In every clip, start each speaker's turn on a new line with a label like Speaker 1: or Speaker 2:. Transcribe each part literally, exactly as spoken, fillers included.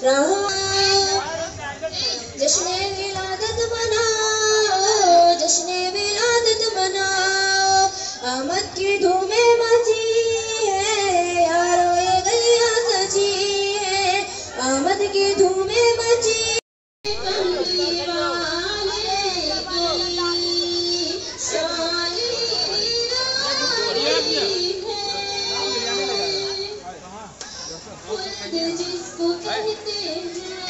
Speaker 1: जश्न विलादत मनाओ, जश्न विलादत मनाओ, आमद की धूमें मची है यारो ये गलियां सजी है, आमद की धूमें मची कमली वाले की शानी खुद जिसको कहते हैं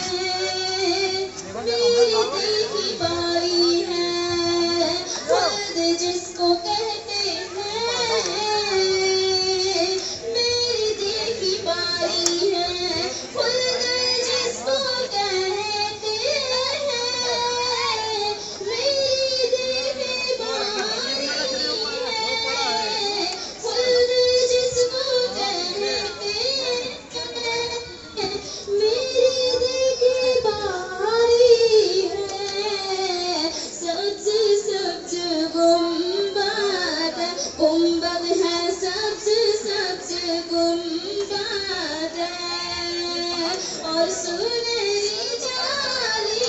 Speaker 1: मेरी दिल की बारी है, खुद जिसको कहते हैं मेरी दिल की बारी है, खुद जिसको कहते हैं मेरी दिल की बारी है, खुद जिसको कहते मेरी दिल की बारी है। सब्ज सब्ज गुंबद गुंबद है, सब्ज सब्ज गुंबद और सुनहरी जाली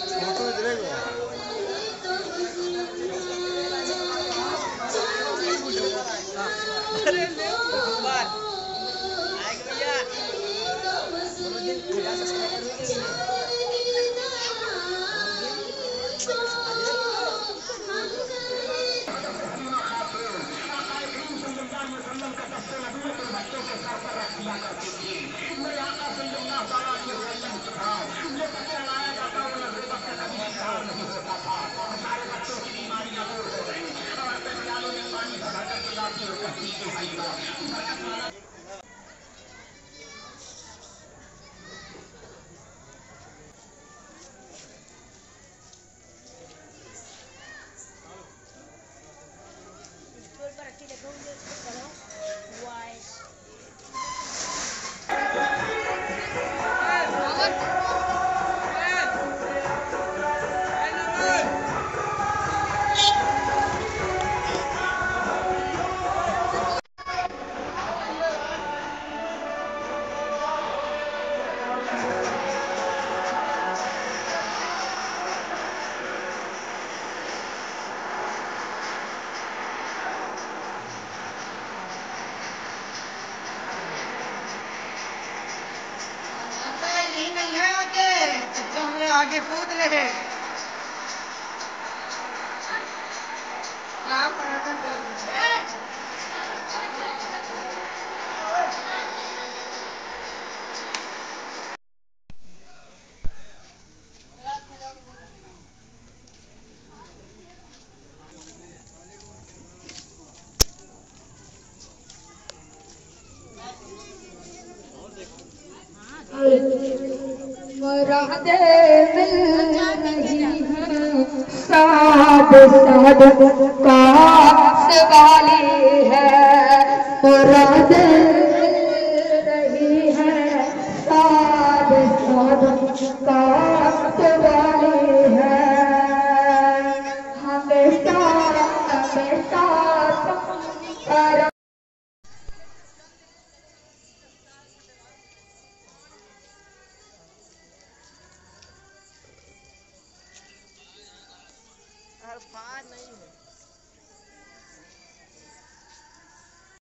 Speaker 2: आगे कूद रहे
Speaker 3: मुरादे मिल रही हैं साद साद काश वाली है, मुरादे मिल रही हैं साद साद काश वाली है, हमेशा हमेशा कर
Speaker 2: फार नहीं है।